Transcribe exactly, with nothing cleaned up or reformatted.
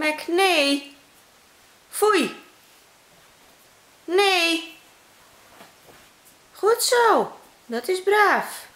Mac, nee. Foei. Nee. Goed zo. Dat is braaf.